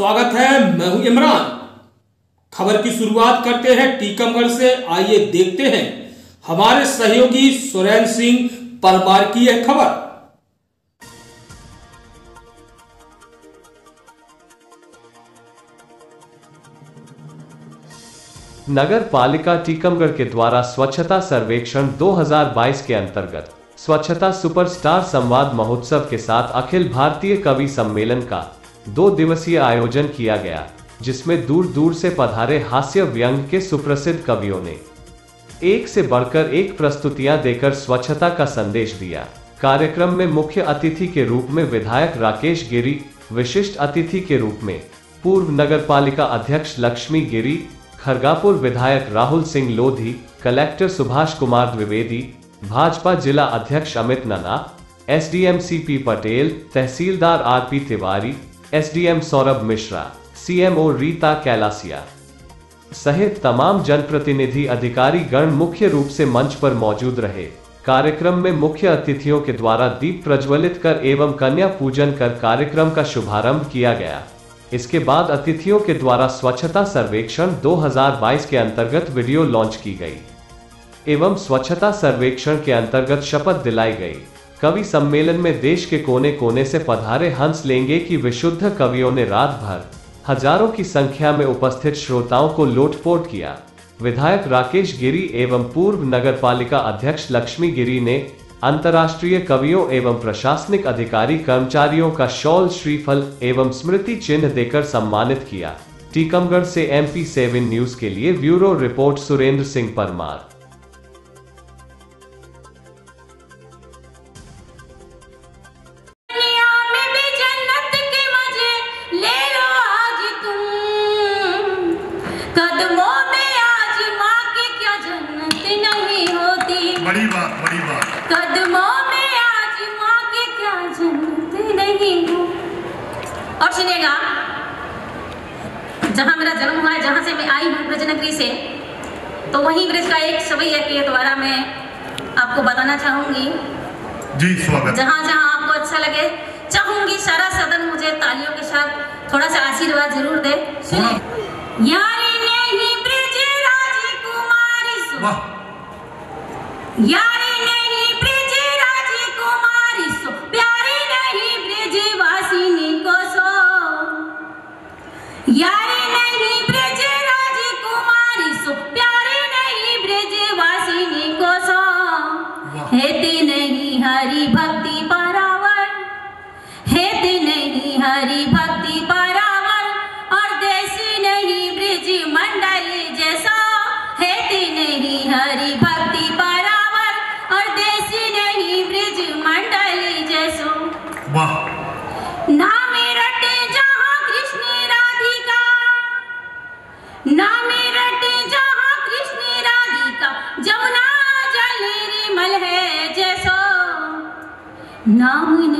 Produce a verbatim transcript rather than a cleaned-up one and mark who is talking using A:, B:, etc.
A: स्वागत है। मैं हूं इमरान। खबर की शुरुआत करते हैं टीकमगढ़ से। आइए देखते हैं हमारे सहयोगी सुरेंद्र सिंह परमार की यह खबर।
B: नगर पालिका टीकमगढ़ के द्वारा स्वच्छता सर्वेक्षण दो हज़ार बाईस के अंतर्गत स्वच्छता सुपरस्टार संवाद महोत्सव के साथ अखिल भारतीय कवि सम्मेलन का दो दिवसीय आयोजन किया गया, जिसमें दूर दूर से पधारे हास्य व्यंग के सुप्रसिद्ध कवियों ने एक से बढ़कर एक प्रस्तुतियां देकर स्वच्छता का संदेश दिया। कार्यक्रम में मुख्य अतिथि के रूप में विधायक राकेश गिरी, विशिष्ट अतिथि के रूप में पूर्व नगर पालिका अध्यक्ष लक्ष्मी गिरी, खरगापुर विधायक राहुल सिंह लोधी, कलेक्टर सुभाष कुमार द्विवेदी, भाजपा जिला अध्यक्ष अमित नना, एसडीएम सीपी पटेल, तहसीलदार RP Tiwari, SDM Saurabh Mishra, CMO Rita Kailasiya सहित तमाम जनप्रतिनिधि अधिकारी गण मुख्य रूप से मंच पर मौजूद रहे। कार्यक्रम में मुख्य अतिथियों के द्वारा दीप प्रज्वलित कर एवं कन्या पूजन कर कार्यक्रम का शुभारंभ किया गया। इसके बाद अतिथियों के द्वारा स्वच्छता सर्वेक्षण दो हज़ार बाईस के अंतर्गत वीडियो लॉन्च की गई एवं स्वच्छता सर्वेक्षण के अंतर्गत शपथ दिलाई गई। कवि सम्मेलन में देश के कोने कोने से पधारे हंस लेंगे की विशुद्ध कवियों ने रात भर हजारों की संख्या में उपस्थित श्रोताओं को लोटपोट किया। विधायक राकेश गिरी एवं पूर्व नगर पालिका अध्यक्ष लक्ष्मी गिरी ने अंतर्राष्ट्रीय कवियों एवं प्रशासनिक अधिकारी कर्मचारियों का शॉल, श्रीफल एवं स्मृति चिन्ह देकर सम्मानित किया। टीकमगढ़ से एम पी सेवन न्यूज के लिए ब्यूरो रिपोर्ट सुरेंद्र सिंह परमार।
C: बड़ी बात, बड़ी बात।
D: कदमों में आज माँ के क्या जन्नत नहीं हो। और सुनिएगा, जहाँ मेरा जन्म हुआ है, जहाँ से मैं आई हूँ ब्रजनगरी से, तो वहीं ब्रज का एक सवैया के द्वारा मैं आपको बताना चाहूंगी।
C: जी स्वागत।
D: जहाँ जहाँ आपको अच्छा लगे, चाहूंगी सारा सदन मुझे तालियों के साथ थोड़ा सा आशीर्वाद जरूर दे। सुनिए। यारी नहीं ब्रज राजकुमारी सो, यारी नहीं ब्रज राजकुमारी सो, प्यारी नहीं ब्रज वासिनी को सो, यारी नहीं ब्रज राजकुमारी सो, प्यारी नहीं ब्रज वासिनी को सो, हेते नहीं हरि भक्ति पारावर, हेते नहीं हरि भक्ति पारावर, और देसी नहीं ब्रज मंडली जैसा, हेते नहीं हरि भक्ति पारावर, और देसी नहीं ब्रज मंडली जैसो।
C: वाह।
D: ना मेरठ जहाँ कृष्ण राधिका, ना मेरठ जहाँ कृष्ण राधिका, जमुना जल निर्मल है जैसो, नाम